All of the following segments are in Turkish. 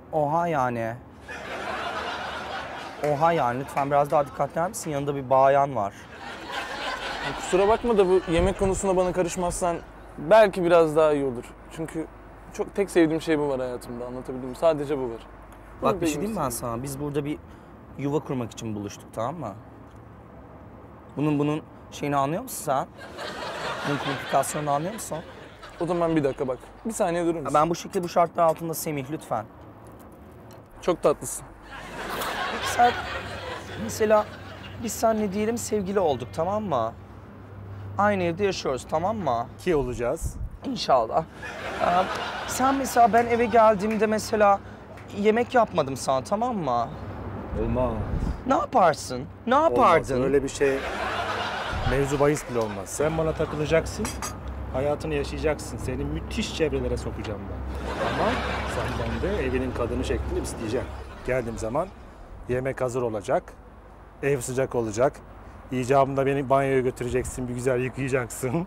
Oha yani. Oha yani lütfen biraz daha dikkatli eder misin? Yanında bir bayan var. Ya kusura bakma da bu yemek konusunda bana karışmazsan belki biraz daha iyi olur. Çünkü çok tek sevdiğim şey bu var hayatımda, anlatabildim mi? Sadece bu var. Bak bir şey diyeyim ben sana. Biz burada bir yuva kurmak için buluştuk, tamam mı? Bunun şeyini anlıyor musun sen? Bunun komplikasyonunu anlıyor musun? O zaman bir dakika bak. Bir saniye durur musun? Ben bu şekilde bu şartlar altında Semih lütfen. Çok tatlısın. Peki sen mesela biz seninle diyelim sevgili olduk, tamam mı? Aynı evde yaşıyoruz, tamam mı? Ki olacağız. İnşallah. Sen mesela ben eve geldiğimde mesela yemek yapmadım sana, tamam mı? Olmaz. Ne yaparsın? Ne Olmaz. yapardın? Öyle bir şey mevzu bahis bile olmaz. Sen bana takılacaksın, hayatını yaşayacaksın. Seni müthiş çevrelere sokacağım ben. Ama senden de evinin kadını şeklinde isteyeceğim. Geldiğim zaman yemek hazır olacak, ev sıcak olacak. İcabında beni banyoya götüreceksin, bir güzel yıkayacaksın.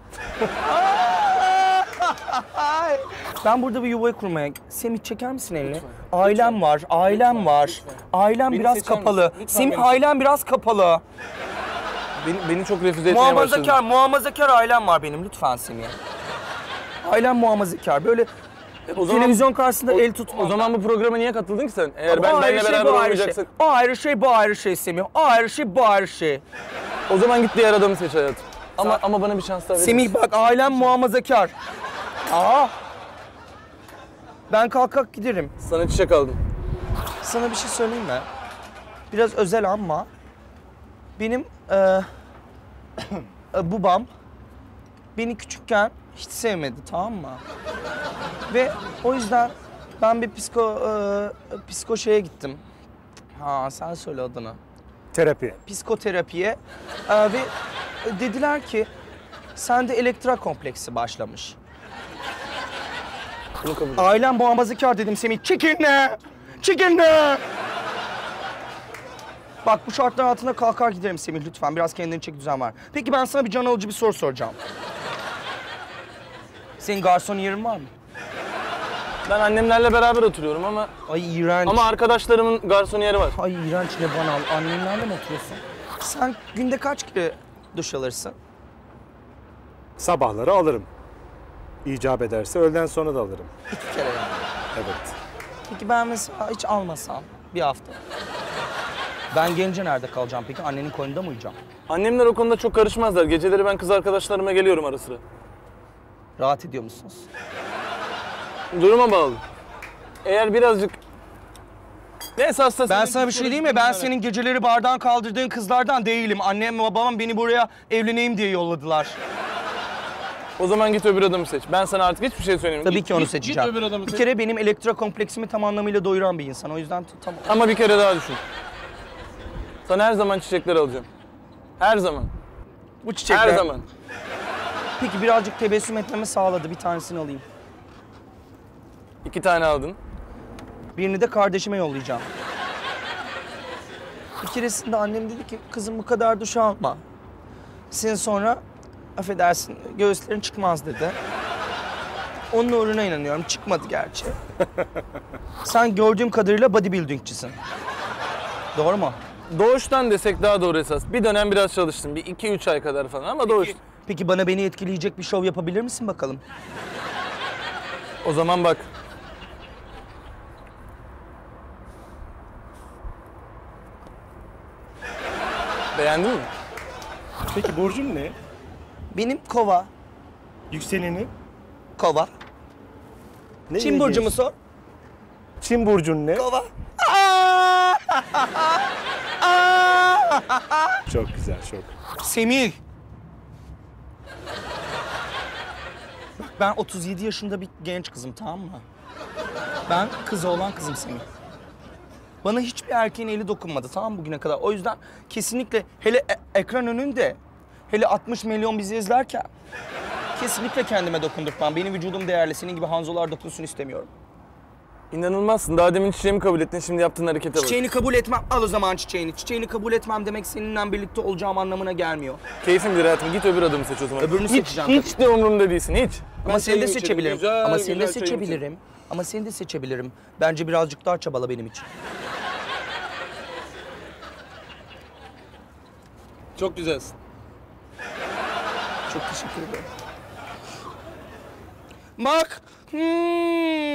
Ben burada bir yuvayı kurmaya... Semih çeker misin elini? Ailem var, ailem var. Ailem Beni biraz seçer misin? kapalı. Lütfen Semih beni ailem biraz kapalı. Beni çok refüze etmeye başladın. Muhafazakar ailem var benim. Lütfen Semih. Ailem muhafazakar. Böyle televizyon karşısında el tutma. O zaman bu programa niye katıldın ki sen? Eğer benimle beraber olmayacaksan... O ayrı şey, bu ayrı şey Semih. O ayrı şey, bu ayrı şey. O zaman git diğer adamı seç hayatım. Ama bana bir şans daha verir Semih misin? bak ailem muhafazakar. Aa. Ben kalkak giderim. Sana çiçek aldım. Sana bir şey söyleyeyim mi? Biraz özel ama benim babam beni küçükken hiç sevmedi, tamam mı? Ve o yüzden ben bir psiko şeye gittim. Ha sen söyle adını. Terapi. Psikoterapiye ve dediler ki sende elektra kompleksi başlamış. Bunu kabul et. Ailem muhafazakar dedim Semih. Çekinle! Çekinle! Bak bu şartlar altında kalkar giderim Semih lütfen. Biraz kendini çek, düzen var. Peki ben sana bir can alıcı bir soru soracağım. Senin garson yerin var mı? Ben annemlerle beraber oturuyorum ama... Ay iğrenç. Ama arkadaşlarımın garsoniyeri var. Ay iğrenç ne bana al. Annenlerle mi oturuyorsun? Sen günde kaç kere duş alırsın? Sabahları alırım. İcap ederse öğleden sonra da alırım. 2 kere yani. Evet. Peki ben mesela hiç almasam bir hafta. Ben gelince nerede kalacağım peki? Annenin koynunda mı uyuyacağım? Annemler o konuda çok karışmazlar. Geceleri ben kız arkadaşlarıma geliyorum ara sıra. Rahat ediyor musunuz? Duruma bağlı. Eğer birazcık... Neyse hasta... Ben sana bir şey diyeyim mi? Ben senin geceleri bardan kaldırdığın kızlardan değilim. Annem babam beni buraya evleneyim diye yolladılar. O zaman git öbür adamı seç. Ben sana artık hiçbir şey söylemiyorum. Tabii ki onu Git seçeceğim. öbür adamı Bir seç. kere benim elektro kompleksimi tam anlamıyla doyuran bir insan. O yüzden tamam. Ama bir kere daha düşün. Sana her zaman çiçekler alacağım. Her zaman. Bu çiçekler... Her zaman. Peki birazcık tebessüm etmemi sağladı. Bir tanesini alayım. 2 tane aldın. Birini de kardeşime yollayacağım. Bir keresinde annem dedi ki kızım bu kadar duş alma. Senin sonra affedersin göğüslerin çıkmaz dedi. Onun uğruna inanıyorum. Çıkmadı gerçi. Sen gördüğüm kadarıyla bodybuildingçisin. Doğru mu? Doğuştan desek daha doğru esas. Bir dönem biraz çalıştım. Bir 2-3 ay kadar falan ama doğuş. Peki bana beni etkileyecek bir şov yapabilir misin bakalım? O zaman bak. Beğendin mi? Peki burcun ne? Benim kova. Yükseleni? Kova. Ne Çin burcu ilginç. musun? Çin burcun ne? Kova. Çok güzel, çok. Semih. Bak ben 37 yaşında bir genç kızım, tamam mı? Ben kızı olan kızım Semih. Bana hiçbir erkeğin eli dokunmadı, tamam mı, bugüne kadar. O yüzden kesinlikle hele ekran önünde, hele 60 milyon bizi izlerken kesinlikle kendime dokundurtmam. Benim vücudum değerli, senin gibi Hanzolar dokunsun istemiyorum. İnanılmazsın. Daha demin çiçeğimi kabul ettin, şimdi yaptığın harekete bak. Çiçeğini kabul etmem, al o zaman çiçeğini. Çiçeğini kabul etmem demek seninle birlikte olacağım anlamına gelmiyor. Keyfim bilir hayatım. Git öbür adamı seç o zaman. Öbürünü hiç, seçeceğim hiç de umurumda değilsin, hiç. Ama Ben seni de çayımı içerim, seçebilirim. güzel Ama seni de güzel çayımı içerim. seçebilirim. Ama seni de seçebilirim. Bence birazcık daha çabala benim için. Çok güzelsin. Çok teşekkür ederim. Bak.